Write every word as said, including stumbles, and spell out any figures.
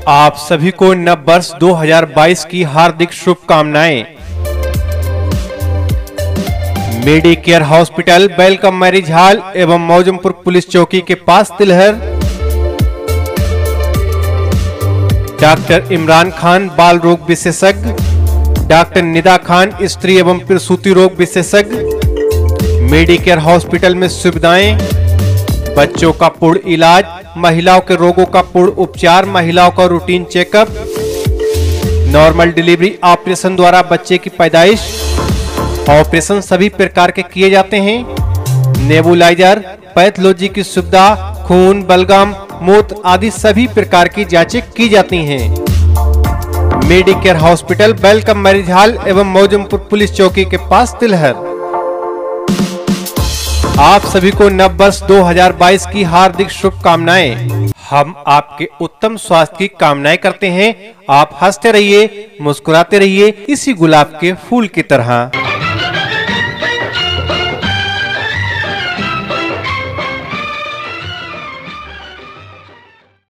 आप सभी को नव वर्ष दो हज़ार बाईस की हार्दिक शुभकामनाएं। Medicare hospital welcome marriage hall एवं मौजमपुर पुलिस चौकी के पास तिलहर। डॉक्टर इमरान खान बाल रोग विशेषज्ञ, डॉक्टर निदा खान स्त्री एवं प्रसूति रोग विशेषज्ञ। मेडिकेयर हॉस्पिटल में सुविधाएं: बच्चों का पूर्ण इलाज, महिलाओं के रोगों का पूर्ण उपचार, महिलाओं का routine checkup, normal delivery operation द्वारा बच्चे की पैदाइश, ऑपरेशन सभी प्रकार के किए जाते हैं। नेबुलाइजर, पैथोलॉजी की सुविधा, खून, बलगम, मूत्र आदि सभी प्रकार की जांचें की जाती हैं। Medicare hospital welcome marriage hall एवं मौजमपुर पुलिस चौकी के पास तिलहर। आप सभी को नव वर्ष दो हज़ार बाईस की हार्दिक शुभकामनाएं। हम आपके उत्तम स्वास्थ्य की कामनाएं करते हैं। आप हंसते रहिए, मुस्कुराते रहिए, इसी गुलाब के फूल की तरह।